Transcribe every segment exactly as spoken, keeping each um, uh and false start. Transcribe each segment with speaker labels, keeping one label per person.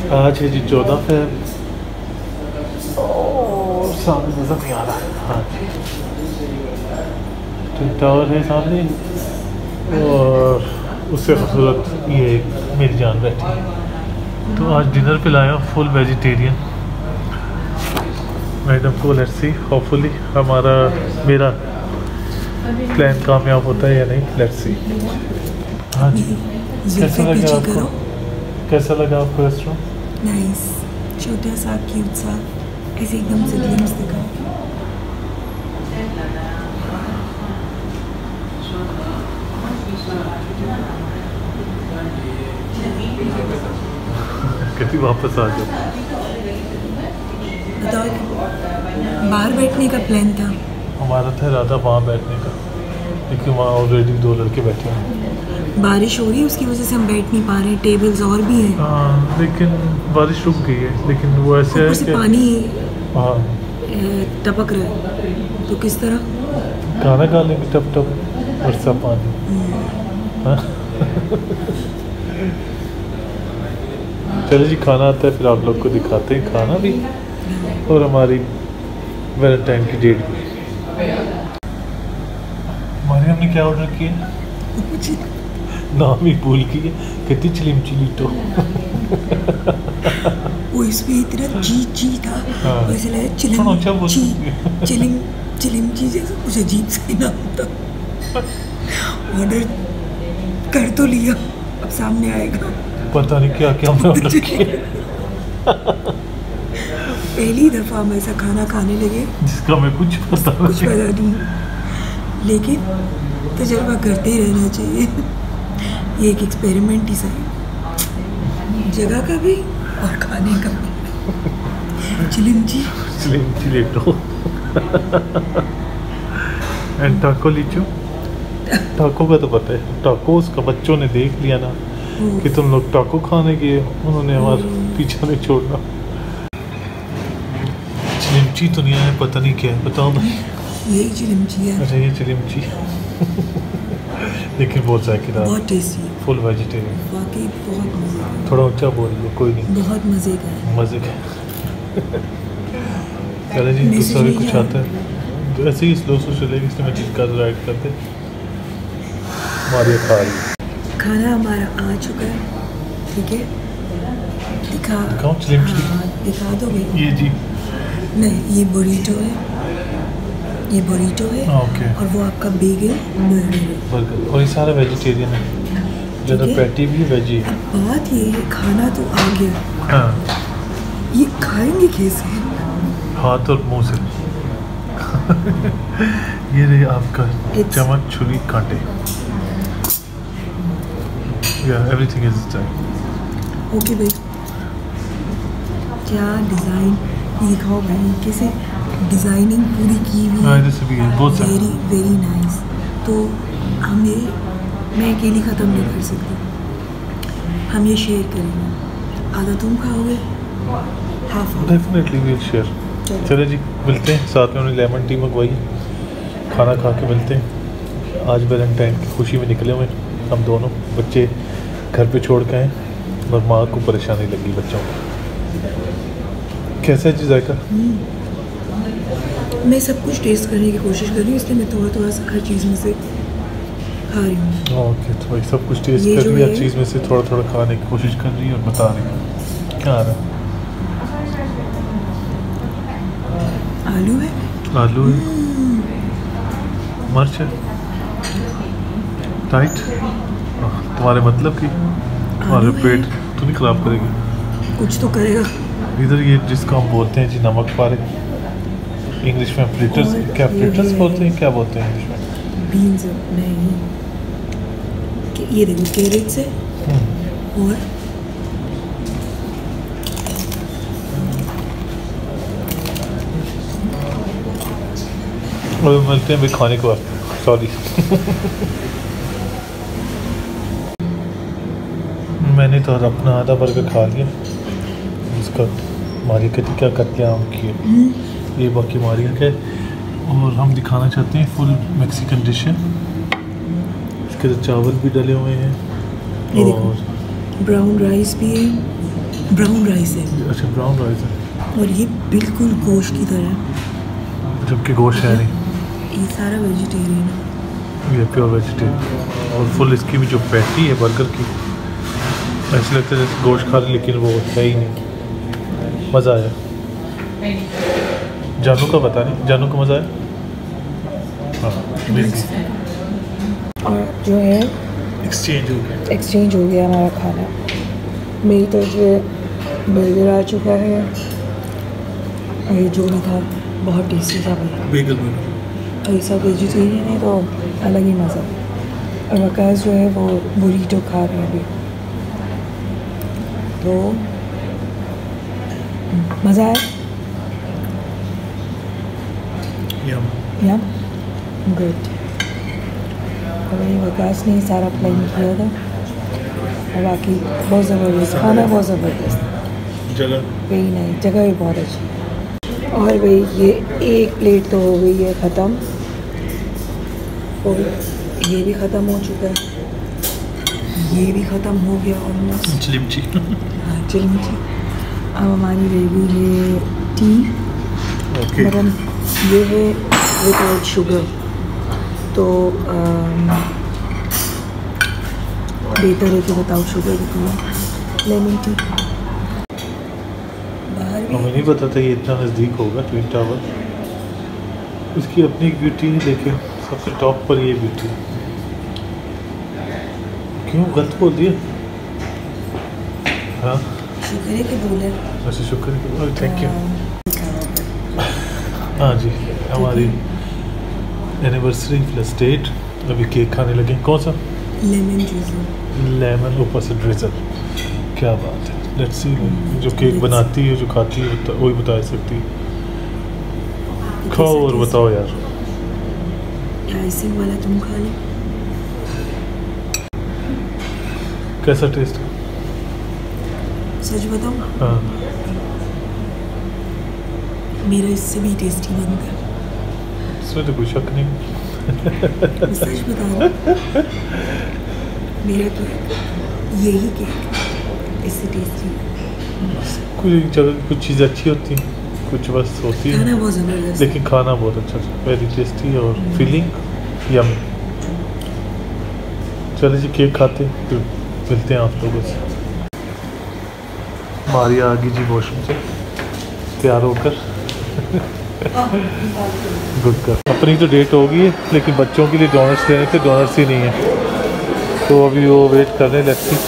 Speaker 1: आज है जी चौदह फेब और सामने नजर नहीं आ रहा। हाँ जी, ट्विन टावर है सामने और उससे खूबसूरत ये मेरी जान बैठी है। तो आज डिनर पे लाया फुल वेजिटेरियन। मैडम को लेट्स सी होपफुली हमारा मेरा प्लान कामयाब होता है या नहीं, लेट्स सी। हाँ जी, कैसा लगा आपको? कैसा लगा आपको रेस्टोरेंट?
Speaker 2: नाइस, छोटा सा क्यूट सा, ऐसे एकदम से ग्लिम्स दिखा।
Speaker 1: कभी वापस आ जाओ।
Speaker 2: बताओ, बाहर बैठने का प्लान था
Speaker 1: हमारा था इरादा वहाँ बैठने का, लेकिन वहाँ ऑलरेडी दो लड़के बैठे हैं।
Speaker 2: बारिश हो रही है, उसकी वजह से हम बैठ नहीं पा रहे हैं। टेबल्स और भी हैं।
Speaker 1: हाँ, लेकिन बारिश रुक गई है, लेकिन वो ऐसे है
Speaker 2: कि
Speaker 1: कि
Speaker 2: पानी
Speaker 1: हाँ
Speaker 2: टपक रहा है, तो किस तरह
Speaker 1: खाना खा लेंगे टप टप बरसा पानी। हाँ? चलो जी, खाना आता है फिर आप लोग को दिखाते हैं खाना भी और हमारी वैलेंटाइन की डेट भी। हमारे हमने क्या ऑर्डर किया? नाम ही भूल गई, कहती चिलिम चिली तो
Speaker 2: वो इसमें इतना ची ची था।
Speaker 1: हाँ।
Speaker 2: वैसे लगा चिलिम ची चिलिम चिलिम ची जैसा कुछ अजीब सा ही नाम था। ऑर्डर कर तो लिया, अब सामने आएगा
Speaker 1: पता नहीं क्या क्या हमने ऑर्डर किया।
Speaker 2: पहली दफ़ा हम ऐसा खाना खाने लगे
Speaker 1: जिसका मैं कुछ पता
Speaker 2: कुछ पता नहीं, लेकिन तजुर्बा करते ही रहना चाहिए। ये एक एक्सपेरिमेंट ही सही, जगह का भी और खाने का भी। चिलिमची
Speaker 1: चिलिमची लेटो एंड टाको लीचो। टाको का तो पता है, टाको उसका बच्चों ने देख लिया ना कि तुम लोग टाको खाने गए, उन्होंने हमारा पीछा नहीं छोड़ना। चिलिमची तो नहीं है, पता नहीं क्या है, बताओ भाई।
Speaker 2: यही चिलिमची है।
Speaker 1: अच्छा, ये चिलिमची लेकिन बहुत जायकेदार,
Speaker 2: बहुत टेस्टी,
Speaker 1: फुल वेजिटेरियन,
Speaker 2: वाकई बहुत मज़े का।
Speaker 1: थोड़ा ऊंचा बोलिए, कोई नहीं,
Speaker 2: बहुत मज़े का है,
Speaker 1: मज़े का। चले जी, दूसरा भी कुछ आता है ऐसे ही स्लो स्लो चलेगी, इसलिए मैं चीज़ का राइड करते हमारी खा रही।
Speaker 2: खाना हमारा आ चुका है, ठीक है, दिखा
Speaker 1: दिखाओ चिलिमची।
Speaker 2: हाँ, दिखा दो भाई।
Speaker 1: ये जी
Speaker 2: नहीं, ये बुरीटो है, ये बुरीटो है।
Speaker 1: ओके।
Speaker 2: और वो आपका बेगल बर्गर है,
Speaker 1: बर्गर, और ये सारा वेजिटेरियन है, ज़्यादा पैटी भी वेजी है।
Speaker 2: अब बात ये है, खाना तो आ गया,
Speaker 1: हाँ,
Speaker 2: ये खाएंगे कैसे?
Speaker 1: हाथ और मुंह से। ये रही आपका
Speaker 2: It's-
Speaker 1: चम्मच, छुरी, कांटे। या एवरीथिंग इज टाइम।
Speaker 2: ओके भाई, क्या डिज़ाइन दिखाओ भाई, कैसे डिज़ाइनिंग पूरी की हुई
Speaker 1: हाँ,
Speaker 2: है,
Speaker 1: इधर से भी है, बहुत सारा।
Speaker 2: Very very nice. तो हमें, मैं अकेली ख़त्म नहीं कर सकती, हम ये शेयर करेंगे। आधा तुम खाओगे, हाफ
Speaker 1: डेफिनेटली विल शेयर। चलो जी, मिलते हैं, साथ में उन्होंने लेमन टी मंगवाई, खाना खा के मिलते हैं। आज वैलेंटाइन की खुशी में निकले हुए हम दोनों, बच्चे घर पे छोड़ के आए और माँ को परेशानी लगी बच्चों को। कैसा है जी जायका?
Speaker 2: मैं सब कुछ टेस्ट करने की कोशिश कर रही हूँ, इसलिए मैं थोड़ा थोड़ा सा हर चीज़ में से खा रही हूँ।
Speaker 1: ओके, तो भाई सब कुछ टेस्ट
Speaker 2: ये
Speaker 1: कर
Speaker 2: जो
Speaker 1: रही है, हर
Speaker 2: है-
Speaker 1: चीज़ में से थोड़ा थोड़ा खाने की कोशिश कर रही है और बता रही है क्या आ रहा है।
Speaker 2: आलू है,
Speaker 1: आलू है, मिर्च है, टाइट, तुम्हारे मतलब की तुम्हारे
Speaker 2: आलू
Speaker 1: पेट
Speaker 2: है।
Speaker 1: तो नहीं खराब करेगी।
Speaker 2: कुछ तो करेगा।
Speaker 1: इधर ये जिसको हम बोलते हैं जी नमक पारे, इंग्लिश में फ्रिटर्स,
Speaker 2: और
Speaker 1: क्या
Speaker 2: ये
Speaker 1: फ्रिटर्स
Speaker 2: है-
Speaker 1: बोलते हैं, क्या बोलते हैं इंग्लिश में?
Speaker 2: बीन्स नहीं, कि- ये देखो कैरेट्स है और
Speaker 1: और मिलते हैं भाई खाने को, सॉरी मैंने तो अपना आधा बर्गर खा लिया, उसका मारिया कहती क्या करते हैं हम किए, ये बाकी मारिया के। और हम दिखाना चाहते हैं फुल मैक्सिकन डिश है, इसके अंदर चावल भी डले हुए हैं और
Speaker 2: ब्राउन राइस भी है, ब्राउन राइस है।
Speaker 1: अच्छा ब्राउन राइस है।
Speaker 2: और ये बिल्कुल गोश्त की तरह है,
Speaker 1: जबकि गोश्त है नहीं।
Speaker 2: ये सारा वेजिटेरियन है।
Speaker 1: ये प्योर वेजिटेरियन और फुल इसकी भी जो पैटी है बर्गर की, ऐसे लगता है जैसे गोश्त खा रहे लेकिन वो है ही नहीं। मज़ा आया। जानू का पता नहीं, जानू को मज़ा आया। हाँ
Speaker 2: और जो है
Speaker 1: एक्सचेंज हो गया
Speaker 2: एक्सचेंज हो गया हमारा खाना। मेरी तरफ जो है बर्गर आ चुका है और ये जो भी था बहुत टेस्टी था भाई।
Speaker 1: Bagel burger.
Speaker 2: और ये सब वेजिटेरियन है तो अलग ही मज़ा। और वकास जो है वो बुरीटो खा रहे हैं अभी, तो मज़ा आया।
Speaker 1: यम
Speaker 2: या गुड। और वही वकास ने सारा प्लान किया था और बाकी बहुत ज़बरदस्त खाना, बहुत ज़बरदस्त
Speaker 1: जगह
Speaker 2: वही नहीं, जगह भी बहुत अच्छी। और भाई ये एक प्लेट तो हो गई है ख़त्म, और ये भी ख़त्म हो चुका है, ये भी ख़त्म हो गया ऑलमोस्ट।
Speaker 1: चिलिमची।
Speaker 2: हाँ चिलिमची। अब हमारी रह गई है टी।
Speaker 1: ओके।
Speaker 2: मतलब ये है विदाउट शुगर, तो बेहतर है कि विदाउट शुगर की पियो लेमन टी। बाहर भी
Speaker 1: हमें नहीं पता था ये इतना नज़दीक होगा ट्विन टावर। उसकी अपनी एक ब्यूटी है, लेकिन सबसे टॉप पर ये ब्यूटी। क्यों गलत बोल दिया? हाँ
Speaker 2: शुक्र है कि बोले।
Speaker 1: अच्छा शुक्र है, थैंक यू। हाँ जी, हमारी एनिवर्सरी प्लस डेट। अभी केक खाने लगे। कौन सा?
Speaker 2: Lemon juice.
Speaker 1: लेमन ऊपर से ड्रिजल। क्या बात है। Let's see. जो केक बनाती है, जो खाती है, बता, वही बता सकती है। खाओ और बताओ यार।
Speaker 2: आइसिंग वाला तुम खा लो।
Speaker 1: कैसा टेस्ट है?
Speaker 2: सच बताओ,
Speaker 1: हाँ
Speaker 2: मेरा इससे भी टेस्टी बनता है।
Speaker 1: इसमें तो कोई शक नहीं।
Speaker 2: मैं सच बता रहा हूँ, मेरा केक, यही केक इससे टेस्टी है।
Speaker 1: कुछ जगह कुछ चीज़ अच्छी होती है, कुछ बस होती है,
Speaker 2: खाना बहुत ज़बरदस्त,
Speaker 1: लेकिन खाना बहुत अच्छा था। वेरी टेस्टी और फीलिंग यम। चलिए जी केक खाते हैं, फिर मिलते हैं आप लोगों से। मारिया आ गई जी वॉशरूम से तैयार होकर। गुड कर। अपनी तो डेट हो गई है, लेकिन बच्चों के लिए डोनट्स लेने थे, डोनट्स ही नहीं है, तो अभी वो वेट कर रहे हैं। Let's see.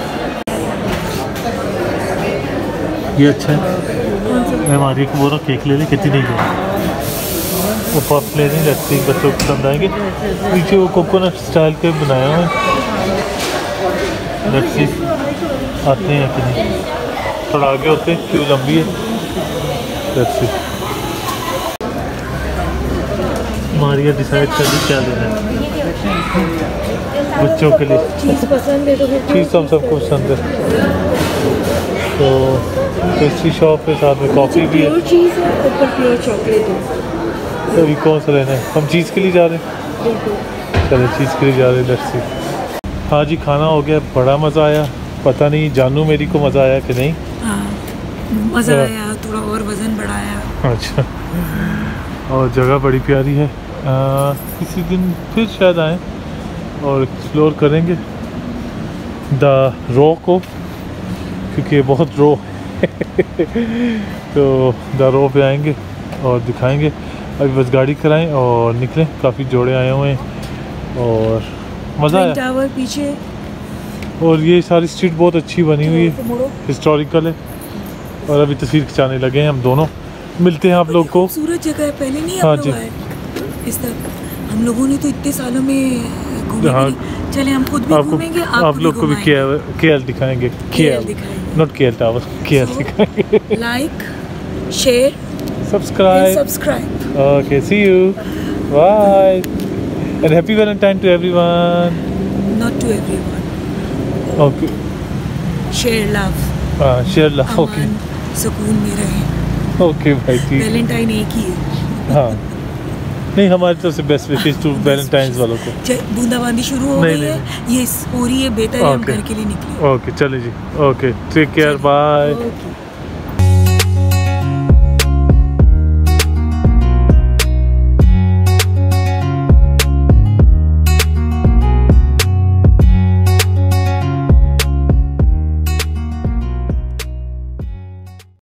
Speaker 1: ये अच्छा है। मैं मारिया को बोल रहा हूँ केक ले ले, कितनी नहीं ले, वो पफ ले लें। लेट्स सी बच्चों को पसंद आएंगे। नीचे वो कोकोनट स्टाइल के बनाया हुआ है। लेट्स सी आते हैं कि नहीं। थोड़ा आगे होते हैं, क्यों लंबी है। Let's C. मारिया डिसाइड कर दी क्या लेना है बच्चों के लिए।
Speaker 2: चीज़ पसंद है तो फिर
Speaker 1: चीज़ सब सबको पसंद है। तो पेस्ट्री शॉप है, साथ में कॉफ़ी भी है।
Speaker 2: प्योर चीज़ है, ऊपर प्योर चॉकलेट है।
Speaker 1: तो अभी कौन सा लेना है? हम चीज़ के लिए जा रहे हैं।
Speaker 2: बिल्कुल।
Speaker 1: चलो चीज़ के लिए जा रहे हैं। Let's see. हाँ जी खाना हो गया, बड़ा मज़ा आया। पता नहीं जानू मेरी को मज़ा आया कि नहीं।
Speaker 2: हाँ मज़ा आया, थोड़ा और वज़न बढ़ाया।
Speaker 1: अच्छा। और जगह बड़ी प्यारी है। आ, किसी दिन फिर शायद आएँ और एक्सप्लोर करेंगे द रो को, क्योंकि बहुत रो है। तो द रो पे आएंगे और दिखाएंगे। अभी बस गाड़ी कराएं और निकलें। काफ़ी जोड़े आए हुए हैं और मज़ा आया।
Speaker 2: टावर पीछे,
Speaker 1: और ये सारी स्ट्रीट बहुत अच्छी बनी हुई है, हिस्टोरिकल है। और अभी तस्वीर खिंचाने लगे हैं हम दोनों। मिलते हैं आप लोग को।
Speaker 2: खूबसूरत जगह है, पहले नहीं
Speaker 1: हाँ
Speaker 2: हम
Speaker 1: जी।
Speaker 2: लोग आए इस तक। हम लोगों ने तो इतने सालों में घूमे
Speaker 1: हाँ।
Speaker 2: भी नहीं। चले हम खुद भी
Speaker 1: आपको
Speaker 2: घूमेंगे,
Speaker 1: आप
Speaker 2: आपको
Speaker 1: लोग को भी के एल दिखाएंगे। के एल
Speaker 2: दिखाएंगे।
Speaker 1: Not K L tower, K L
Speaker 2: So,
Speaker 1: दिखाएंगे।
Speaker 2: Like, share,
Speaker 1: subscribe.
Speaker 2: Subscribe.
Speaker 1: Okay, see you. Bye. And happy Valentine to everyone.
Speaker 2: Not to everyone.
Speaker 1: Okay.
Speaker 2: Share love.
Speaker 1: Uh, share love. Okay.
Speaker 2: अमन सुकून में रहे।
Speaker 1: Okay, भाई ठीक।
Speaker 2: Valentine एक ही है।
Speaker 1: हाँ नहीं, हमारी तरफ से बेस्ट विशेष टू वैलेंटाइंस वालों को।
Speaker 2: बूंदाबांदी शुरू हो
Speaker 1: नहीं,
Speaker 2: गई है,
Speaker 1: नहीं।
Speaker 2: ये हो रही है, बेहतर है हम
Speaker 1: ओके।
Speaker 2: घर के लिए निकले।
Speaker 1: ओके चलिए जी, okay take care, bye.
Speaker 2: Okay.